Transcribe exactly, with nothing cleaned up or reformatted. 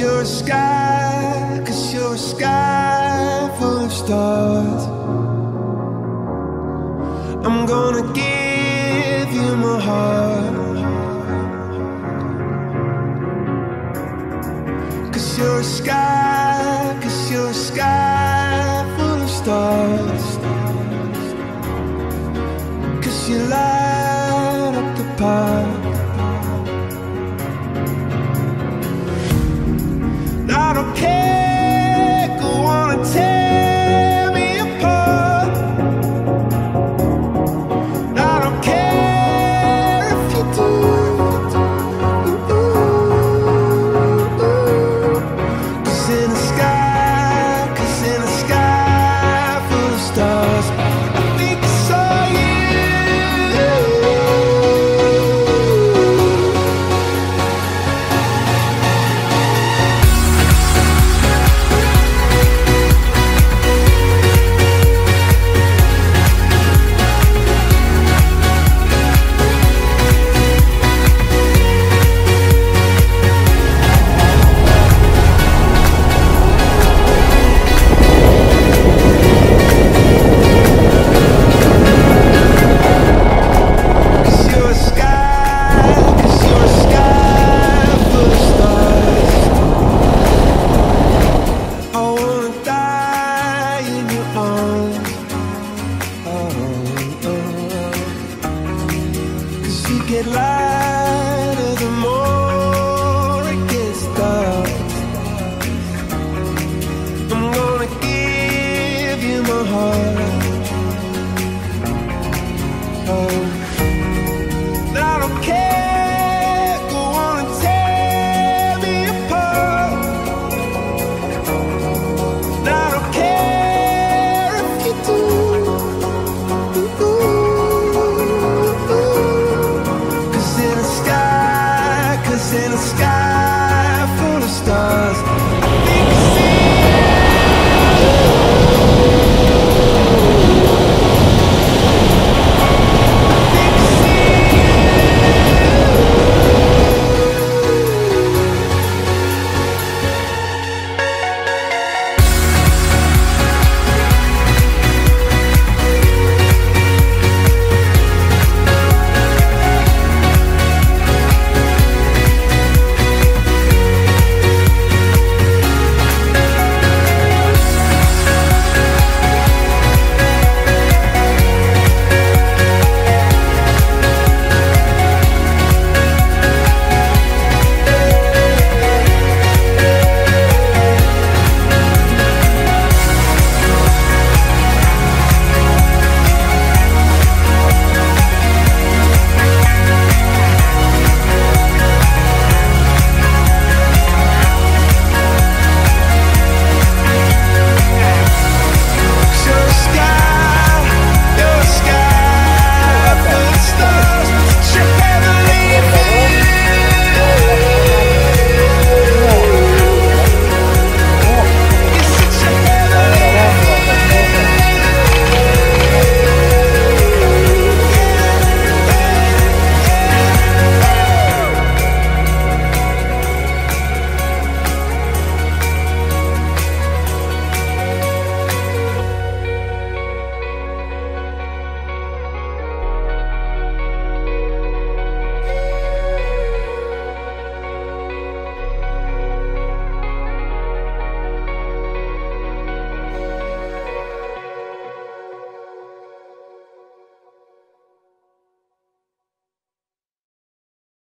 you're a sky, cause you're a sky full of stars. I'm gonna give you my heart, cause you're a sky, cause you're a sky full of stars. Cause you light up the park. I don't care, go on and tear me apart. I don't care if you do. Cause in the sky, cause in the sky full of stars, I think I saw you. Get lighter the more it gets dark. I'm gonna give you my heart. Oh, I don't care, go on and tear me apart. I don't care if you do. In the sky